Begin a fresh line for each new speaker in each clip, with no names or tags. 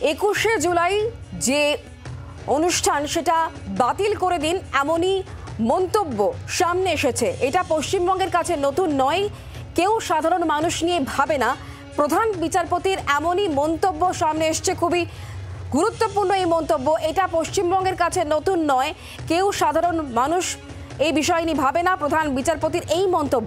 21শে জুলাই যে অনুষ্ঠান সেটা বাতিল করে দিন এমনই মন্তব্য সামনে এসেছে। এটা পশ্চিমবঙ্গের কাছে নতুন নয়, কেউ সাধারণ মানুষ নিয়ে ভাবে না। প্রধান বিচারপতির এমনই মন্তব্য সামনে এসছে, খুবই গুরুত্বপূর্ণ এই মন্তব্য। এটা পশ্চিমবঙ্গের কাছে নতুন নয়, কেউ সাধারণ মানুষ এই বিষয় নিয়ে ভাবে না। প্রধান বিচারপতির এই মন্তব্য,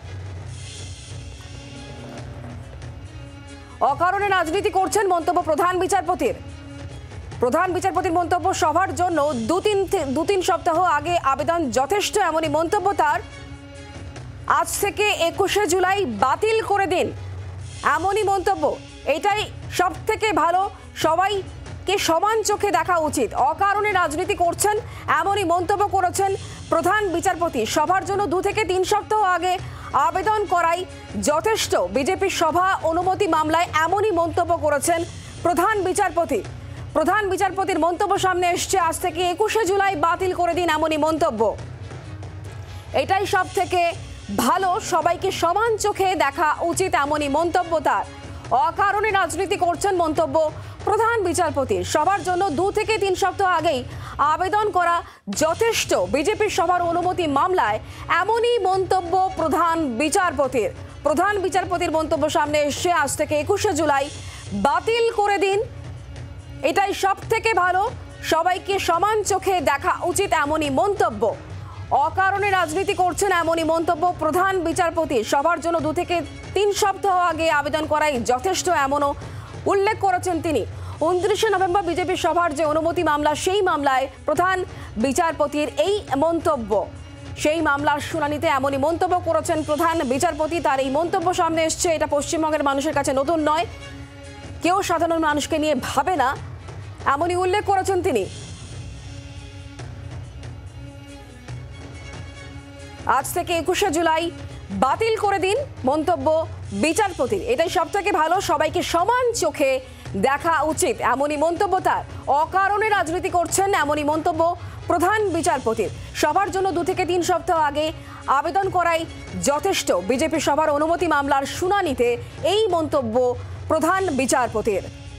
অকারণে রাজনীতি করছেন মন্তব্য প্রধান বিচারপতির। প্রধান বিচারপতির মন্তব্য, সভার জন্য দু তিন সপ্তাহ আগে আবেদন যথেষ্ট, এমনই মন্তব্য তার। আজ থেকে 21শে জুলাই বাতিল করে দিন, এমনই মন্তব্য। এটাই সব থেকে ভালো, সবাইকে সমান চোখে দেখা উচিত। অকারণে রাজনীতি করছেন এমনই মন্তব্য করেছেন প্রধান বিচারপতি। সভার জন্য 2 থেকে 3 সপ্তাহ আগে আবেদন করাই যথেষ্ট। বিজেপির সভা অনুমতি মামলায় এমনই মন্তব্য করেছেন প্রধান বিচারপতি। প্রধান বিচারপতির মন্তব্য সামনে এসছে, আজ থেকে 21শে জুলাই বাতিল করে দিন, এমনই মন্তব্য। এটাই সব থেকে ভালো, সবাইকে সমান চোখে দেখা উচিত, এমনই মন্তব্য তার। অকারণে রাজনীতি করছেন মন্তব্য প্রধান বিচারপতির। সবার জন্য 2 থেকে 3 সপ্তাহ আগেই আবেদন করা যথেষ্ট। বিজেপির সভার অনুমতি মামলায় এমনই মন্তব্য প্রধান বিচারপতির। প্রধান বিচারপতির মন্তব্য সামনে এসছে, আজ থেকে 21শে জুলাই বাতিল করে দিন, এটাই সব থেকে ভালো, সবাইকে সমান চোখে দেখা উচিত, এমনই মন্তব্য। অকারণে রাজনীতি করছেন এমনই মন্তব্য প্রধান বিচারপতি। সবার জন্য 2 থেকে 3 সপ্তাহ আগে আবেদন করাই যথেষ্ট, এমনও উল্লেখ করেছেন তিনি। 29শে নভেম্বর বিজেপি সভার যে অনুমতি মামলা, সেই মামলায় প্রধান বিচারপতির এই মন্তব্য। সেই মামলার শুনানিতে এমনই মন্তব্য করেছেন প্রধান বিচারপতি। তার এই মন্তব্য সামনে এসছে, এটা পশ্চিমবঙ্গের মানুষের কাছে নতুন নয়, কেউ সাধারণ মানুষকে নিয়ে ভাবে না, এমনই উল্লেখ করেছেন তিনি। আজ থেকে 21শে জুলাই বাতিল করে দিন, মন্তব্য বিচারপতির। এটাই সব থেকে ভালো, সবাইকে সমান চোখে দেখা উচিত, এমনই মন্তব্য তার। অকারণে রাজনীতি করছেন এমনই মন্তব্য প্রধান বিচারপতির। সবার জন্য 2 থেকে 3 সপ্তাহ আগে আবেদন করাই যথেষ্ট। বিজেপি সভার অনুমতি মামলার শুনানিতে এই মন্তব্য প্রধান বিচারপতির।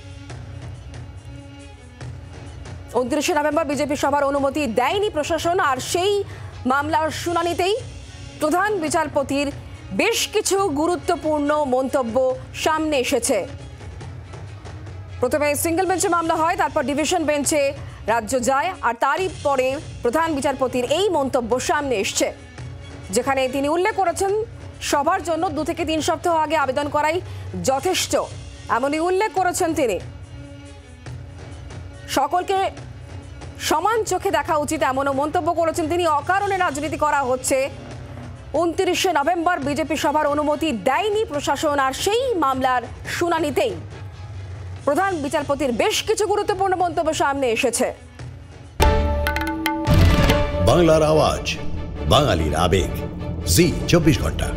29শে নভেম্বর বিজেপি সভার অনুমতি দেয়নি প্রশাসন, আর সেই মামলার শুনানিতেই প্রধান বিচারপতির বেশ কিছু গুরুত্বপূর্ণ মন্তব্য সামনে এসেছে। প্রথমে সিঙ্গেল বেঞ্চে মামলা হয়, তারপর ডিভিশন বেঞ্চে রাজ্য যায়, আর তারই পরে প্রধান বিচারপতির এই মন্তব্য সামনে এসছে, যেখানে তিনি উল্লেখ করেছেন সবার জন্য 2 থেকে 3 সপ্তাহ আগে আবেদন করাই যথেষ্ট, এমনই উল্লেখ করেছেন তিনি। সকলকে সমান চোখে দেখা উচিত, এমনও মন্তব্য করেছেন তিনি। অকারণে রাজনীতি করা হচ্ছে। 29শে নভেম্বর বিজেপি সভার অনুমতি দেয়নি প্রশাসন, আর সেই মামলার শুনানিতেই প্রধান বিচারপতির বেশ কিছু গুরুত্বপূর্ণ মন্তব্য সামনে এসেছে।
বাংলার আওয়াজ, বাঙালির আবেগ, জি 24 ঘন্টা।